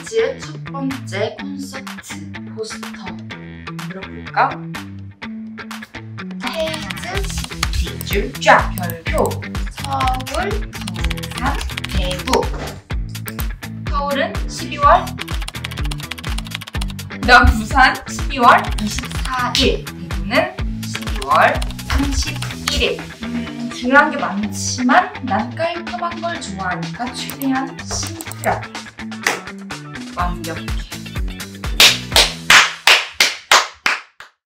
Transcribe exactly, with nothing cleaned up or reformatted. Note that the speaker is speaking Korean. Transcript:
헤이즈의 첫 번째 콘서트 포스터 물어볼까? 헤이즈시티 줄쫙 별표 서울, 부산, 대구. 서울은 십이월, 난 부산 십이월 이십사일, 대구는 십이월 삼십일일. 음, 중요한 게 많지만 난 깔끔한 걸 좋아하니까 최대한 심플하게 완벽해.